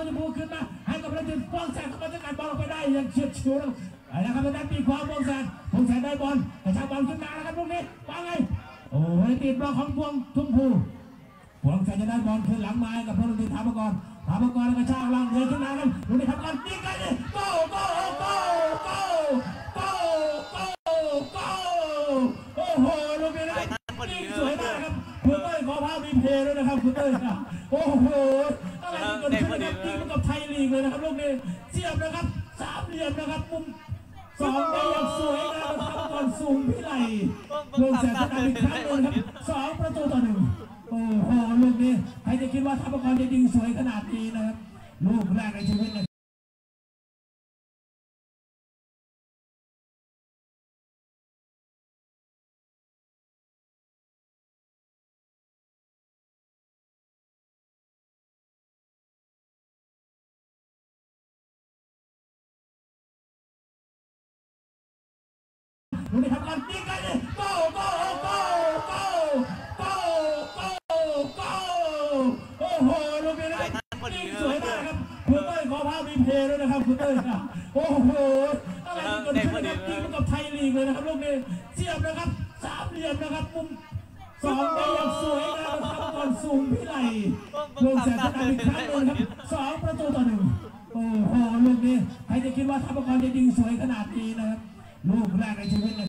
ชมพูขึ้นมาให้กับประตูป้องแสนเข้ามาจัดการบอลไปได้ยังเฉียดฉิวนะครับทางด้านปีกขวาป้องแสนได้บอลกระชากบอลขึ้นมาแล้วครับลูกนี้ว่าไงโอ้ยติดบอลของพวงชมพูพวงแสนจะได้บอลขึ้นหลังไม้กับพลตีถามก่อนแล้วกระชากล่างเดินขึ้นมาครับลูกนี้ทำการยิงกันเลยโก้โอ้โหลูกนี้นะยิงสวยมากครับคุณเต้ยขอภาพรีเพลย์ด้วยนะครับคุณเต้ยโอ้โหอะไรที่เกิดขึ้นกับทีมกับไทยลีกเลยนะครับลูกนี้เสียบนะครับสามเหลี่ยมนะครับมุมสองได้อย่างสวยงามครับก่อนสูงพิไลลงแสนชนะอีกครั้งหนึ่งครับ2-1โอ้โหลูกนี้ใครจะคิดว่าทัพกรจะยิงสวยขนาดนี้นะครับลูกแรกในชีวิตเลยลูกนี้ทำการยิงกันเลยโก้โอ้โหลูกนี้นะยิงสวยมากครับคุณเต้ยขอภาพรีเพลย์ด้วยนะครับคุณเต้ยโอ้โหอะไรที่เกิดขึ้นกับทีมกับไทยลีกเลยนะครับลูกนี้เสียบนะครับสามเหลี่ยมนะครับมุมสองได้อย่างสวยงามครับก่อนสูงพิไลลงแสนชนะอีกครั้งหนึ่งครับ2-1โอ้โหลูกนี้ใครจะคิดว่าทัพกรจะยิงสวยขนาดนี้นะครับลูกแรกในชีวิต